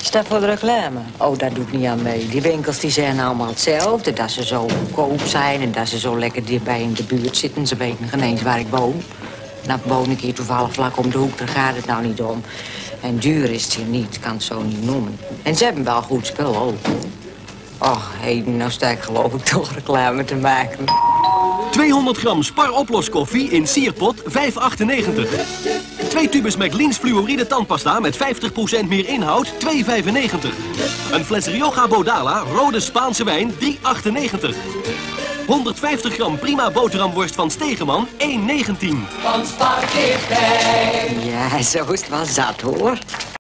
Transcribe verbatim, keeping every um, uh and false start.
Is dat voor de reclame? Oh, daar doe ik niet aan mee. Die winkels die zijn allemaal hetzelfde. Dat ze zo goedkoop zijn en dat ze zo lekker dichtbij in de buurt zitten. Ze weten geen eens waar ik woon. Nou, ik woon ik hier toevallig vlak om de hoek, daar gaat het nou niet om. En duur is het hier niet, ik kan het zo niet noemen. En ze hebben wel goed spul ook. Och, hé, nou sta ik geloof ik toch reclame te maken. tweehonderd gram Spar oploskoffie in sierpot, vijf achtennegentig. Twee tubes McLean's fluoride tandpasta met vijftig procent meer inhoud, twee vijfennegentig. Een fles Rioja Bodala, rode Spaanse wijn, drie achtennegentig. honderdvijftig gram prima boterhamworst van Stegeman, één negentien. Ja, zo is het wel zat, hoor.